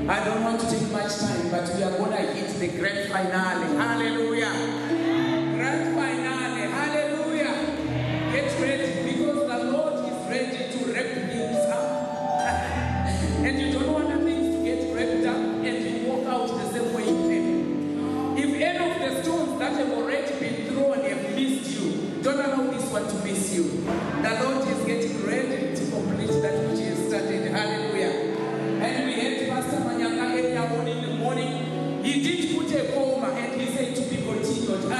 I don't want to take much time, but we are going to hit the grand finale. Hallelujah. Grand finale. Hallelujah. Get ready, because the Lord is ready to wrap things up. And you don't want things to get wrapped up and you walk out the same way you came. If any of the stones that have already been thrown have missed you, don't allow this one to miss you. The Lord is getting ready to complete that which He has started. Hallelujah. And we had Pastor Manyanga earlier on in the morning. He did put a comma and he said to be continued.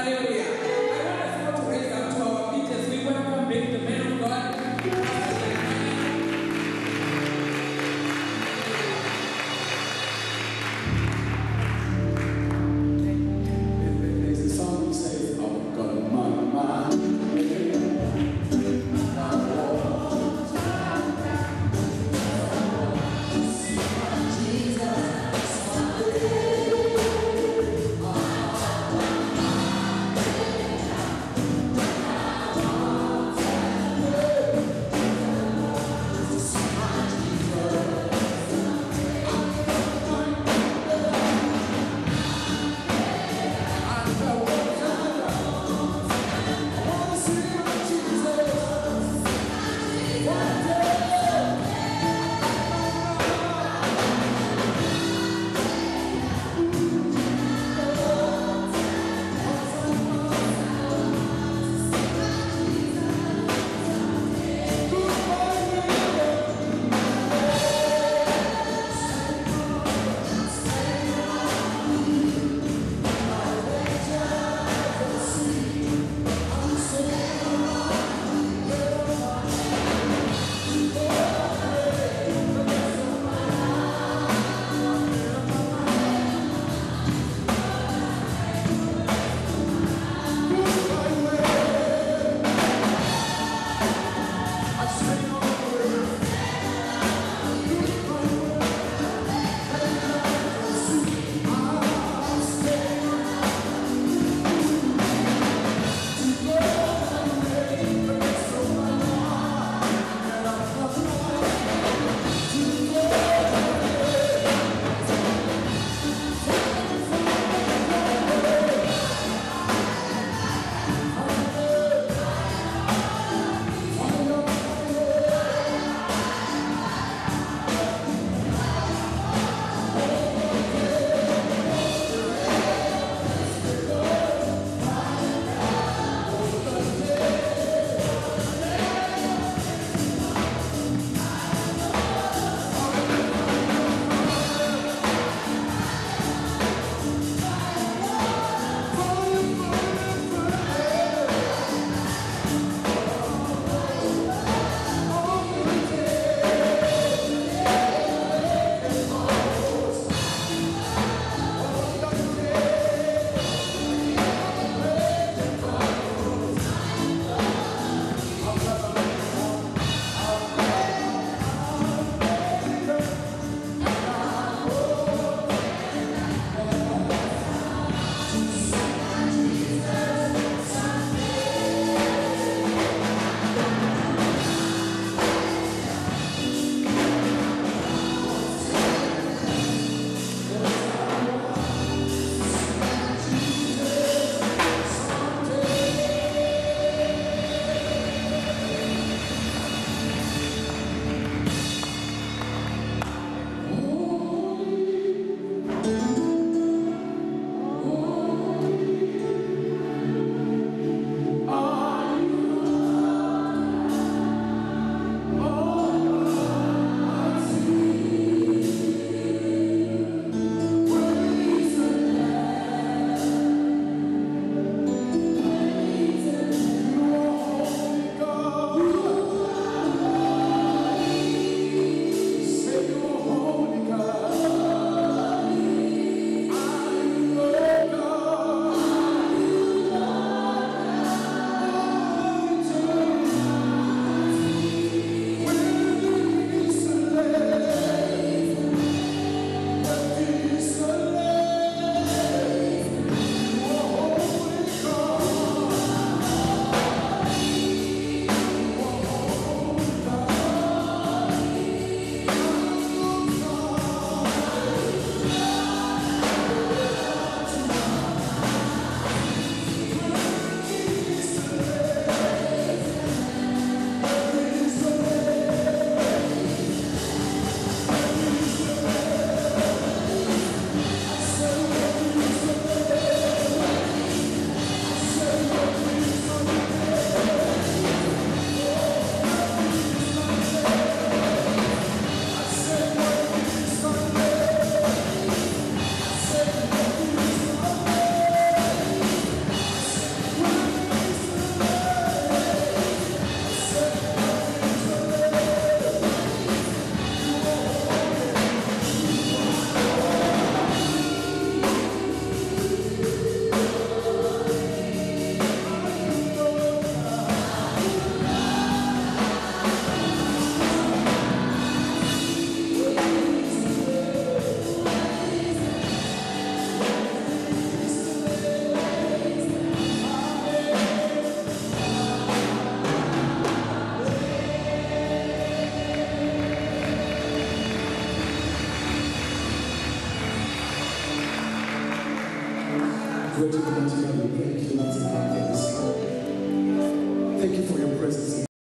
God to the mighty God, we thank you once again for this. Thank you for your presence.